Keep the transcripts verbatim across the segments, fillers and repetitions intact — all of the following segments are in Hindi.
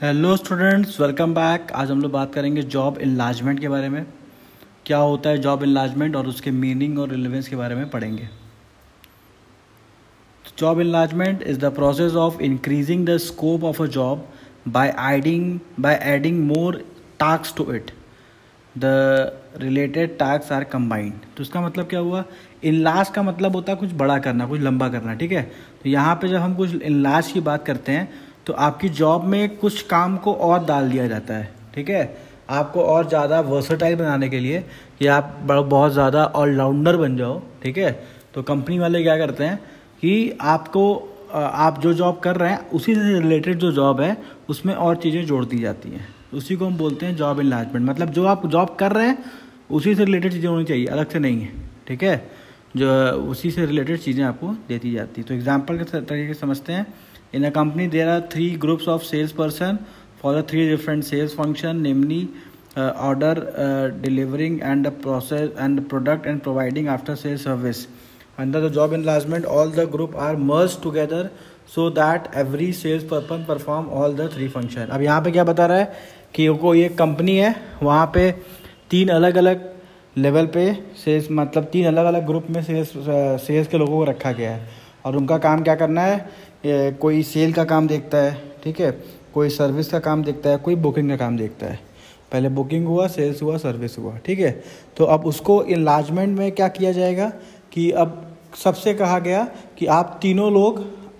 Hello students, welcome back. आज हम लोग बात करेंगे जॉब इनलार्जमेंट के बारे में। क्या होता है जॉब इनलार्जमेंट और उसके मीनिंग और रिलेवेंस के बारे में पढ़ेंगे। Job enlargement is the process of increasing the scope of a job by adding by adding more task to it. The related task are combined. तो इसका मतलब क्या हुआ, इनलार्ज का मतलब होता है कुछ बड़ा करना, कुछ लंबा करना, ठीक है। तो यहाँ पे जब हम कुछ इनलार्ज की बात करते हैं तो आपकी जॉब में कुछ काम को और डाल दिया जाता है, ठीक है। आपको और ज़्यादा वर्सेटाइल बनाने के लिए कि आप बहुत ज़्यादा ऑलराउंडर बन जाओ, ठीक है। तो कंपनी वाले क्या करते हैं कि आपको आप जो जॉब कर रहे हैं उसी से रिलेटेड जो जॉब है उसमें और चीज़ें जोड़ दी जाती हैं। उसी को हम बोलते हैं जॉब इनलार्जमेंट। मतलब जो आप जॉब कर रहे हैं उसी से रिलेटेड चीज़ें होनी चाहिए, अलग से नहीं है, ठीक है। जो उसी से रिलेटेड चीज़ें आपको देती जाती है। तो एग्जांपल के तरीके से समझते हैं। In a company there are three groups of sales person for the three different sales function, namely order delivering and the process and product and providing after sale service. Under the job enlargement all the group are merge together so that every sales person perform all the three function. अब यहाँ पे क्या बता रहा है कि कोई एक कंपनी है, वहाँ पे तीन अलग अलग लेवल पे सेल्स, मतलब तीन अलग अलग ग्रुप में सेल्स सेल्स के लोगों को रखा गया है और उनका काम क्या करना है। कोई सेल का काम देखता है, ठीक है, कोई सर्विस का काम देखता है, कोई बुकिंग का काम देखता है। पहले बुकिंग हुआ, सेल्स हुआ, सर्विस हुआ, ठीक है। तो अब उसको इनलार्जमेंट में क्या किया जाएगा कि अब सबसे कहा गया कि आप तीनों लोग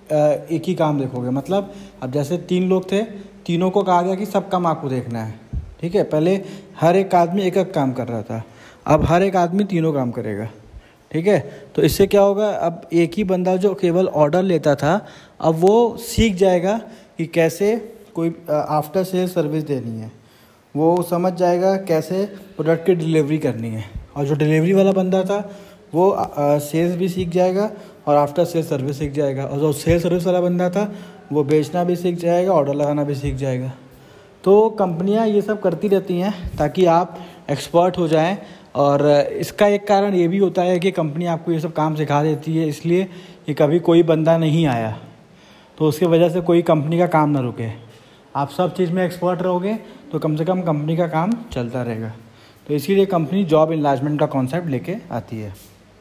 एक ही काम देखोगे। मतलब अब जैसे तीन लोग थे, तीनों को कहा गया कि सब काम आपको देखना है, ठीक है। पहले हर एक आदमी एक एक काम कर रहा था, अब हर एक आदमी तीनों काम करेगा, ठीक है। तो इससे क्या होगा, अब एक ही बंदा जो केवल ऑर्डर लेता था अब वो सीख जाएगा कि कैसे कोई आफ्टर सेल सर्विस देनी है, वो समझ जाएगा कैसे प्रोडक्ट की डिलीवरी करनी है। और जो डिलीवरी वाला बंदा था वो सेल्स भी सीख जाएगा और आफ्टर सेल सर्विस सीख जाएगा। और जो सेल सर्विस वाला बंदा था वो बेचना भी सीख जाएगा, ऑर्डर लगाना भी सीख जाएगा। तो कंपनियां ये सब करती रहती हैं ताकि आप एक्सपर्ट हो जाएं। और इसका एक कारण ये भी होता है कि कंपनी आपको ये सब काम सिखा देती है इसलिए कि कभी कोई बंदा नहीं आया तो उसकी वजह से कोई कंपनी का काम ना रुके। आप सब चीज़ में एक्सपर्ट रहोगे तो कम से कम कंपनी का काम चलता रहेगा। तो इसीलिए कंपनी जॉब इनलार्जमेंट का कॉन्सेप्ट लेके आती है।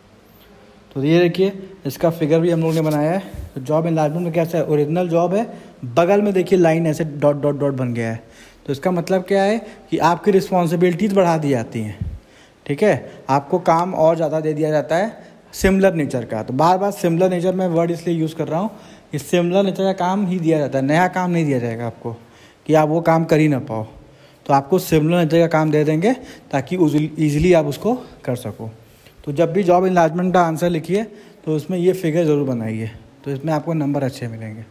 तो ये देखिए, इसका फिगर भी हम लोगों ने बनाया है। तो जॉब इनलार्जमेंट में कैसा है, ओरिजिनल जॉब है, बगल में देखिए लाइन ऐसे डॉट डॉट डॉट बन गया है। तो इसका मतलब क्या है कि आपकी रिस्पॉन्सिबिलिटीज़ बढ़ा दी जाती हैं, ठीक है। आपको काम और ज़्यादा दे दिया जाता है सिमिलर नेचर का। तो बार बार सिमिलर नेचर में वर्ड इसलिए यूज़ कर रहा हूँ कि सिमिलर नेचर का काम ही दिया जाता है, नया काम नहीं दिया जाएगा आपको कि आप वो काम कर ही ना पाओ। तो आपको सिमिलर नेचर का काम दे देंगे ताकि ईजिली आप उसको कर सको। तो जब भी जॉब इनलार्जमेंट का आंसर लिखिए तो उसमें ये फिगर ज़रूर बनाइए, तो इसमें आपको नंबर अच्छे मिलेंगे।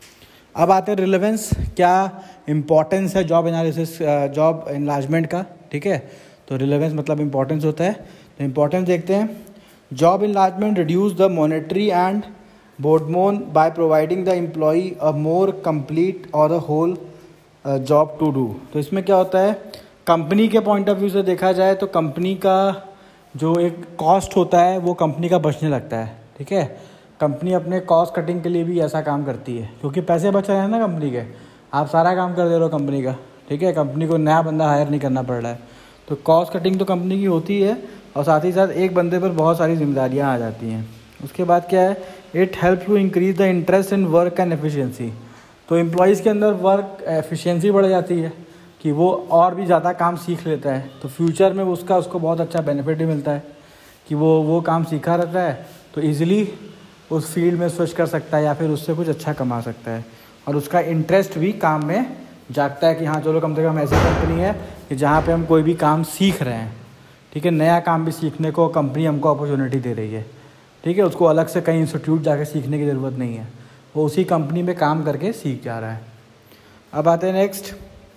अब आते हैं रिलेवेंस, क्या इम्पोर्टेंस है जॉब एनालिसिस जॉब इनलार्जमेंट का, ठीक है। तो रिलेवेंस मतलब इम्पोर्टेंस होता है। तो इम्पोर्टेंस देखते हैं। Job enlargement reduce the monetary and boredom by providing the employee a more complete or a whole job to do. तो इसमें क्या होता है, कंपनी के पॉइंट ऑफ व्यू से देखा जाए तो कंपनी का जो एक कॉस्ट होता है वो कंपनी का बचने लगता है, ठीक है। कंपनी अपने कॉस्ट कटिंग के लिए भी ऐसा काम करती है क्योंकि पैसे बच रहे हैं ना कंपनी के। आप सारा काम कर दे रहे हो कंपनी का, ठीक है। कंपनी को नया बंदा हायर नहीं करना पड़ रहा है। तो कॉस्ट कटिंग तो कंपनी की होती है और साथ ही साथ एक बंदे पर बहुत सारी जिम्मेदारियाँ आ जाती हैं। उसके बाद क्या है, it help to increase the interest in work and efficiency. तो एम्प्लॉयज़ के अंदर वर्क एफिशिएंसी बढ़ जाती है कि वो और भी ज़्यादा काम सीख लेता है। तो फ्यूचर में उसका उसको बहुत अच्छा बेनिफिट भी मिलता है कि वो वो काम सीखा रहता है तो ईज़िली उस फील्ड में स्विच कर सकता है या फिर उससे कुछ अच्छा कमा सकता है। और उसका इंटरेस्ट भी काम में जागता है कि हाँ चलो कम से कम ऐसी कंपनी है कि जहाँ पे हम कोई भी काम सीख रहे हैं, ठीक है। नया काम भी सीखने को कंपनी हमको अपॉर्चुनिटी दे रही है, ठीक है। उसको अलग से कहीं इंस्टीट्यूट जाके सीखने की ज़रूरत नहीं है, वो उसी कंपनी में काम करके सीख जा रहा है। अब आते हैं next.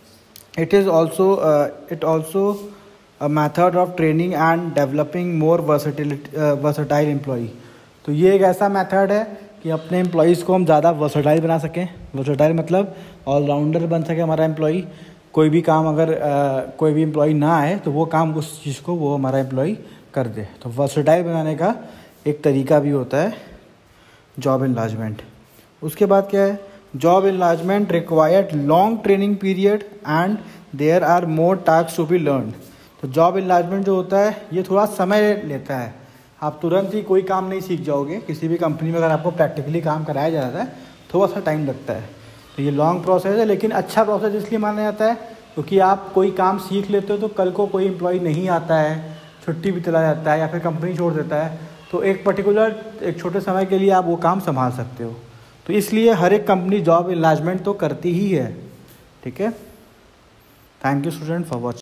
It is also it also a method of training and developing more versatility versatile employee. तो ये एक ऐसा मेथड है कि अपने एम्प्लॉयज़ को हम ज़्यादा वर्सटाइल बना सकें। वर्सटाइल मतलब ऑलराउंडर बन सके हमारा एम्प्लॉई। कोई भी काम अगर आ, कोई भी एम्प्लॉई ना आए तो वो काम उस चीज़ को वो हमारा एम्प्लॉई कर दे। तो वर्सटाइल बनाने का एक तरीका भी होता है जॉब इनलार्जमेंट। उसके बाद क्या है, job enlargement required long training period and there are more task to be learn. तो जॉब इनलार्जमेंट जो होता है ये थोड़ा समय लेता है, आप तुरंत ही कोई काम नहीं सीख जाओगे। किसी भी कंपनी में अगर आपको प्रैक्टिकली काम कराया जाता है थोड़ा सा टाइम लगता है। तो ये लॉन्ग प्रोसेस है, लेकिन अच्छा प्रोसेस इसलिए माना जाता है क्योंकि आप कोई काम सीख लेते हो तो कल को कोई एम्प्लॉय नहीं आता है, छुट्टी भी चला जाता है या फिर कंपनी छोड़ देता है, तो एक पर्टिकुलर एक छोटे समय के लिए आप वो काम संभाल सकते हो। तो इसलिए हर एक कंपनी जॉब इनलार्जमेंट तो करती ही है। ठीक है, thank you student for watching.